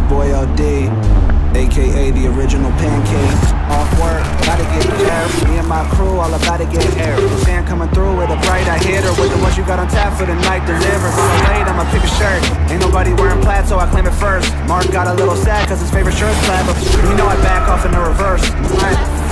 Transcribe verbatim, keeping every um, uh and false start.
your boy L D, aka the original pancake. Off work, gotta get there. Me and my crew all about to get air. Sand coming through with a bright I hit her with the ones you got on tap for the night delivers. On the late, I'ma pick a shirt. Ain't nobody wearing plaid, so I claim it first. Mark got a little sad cause his favorite shirt's plaid, but you know I back off in the reverse. Right.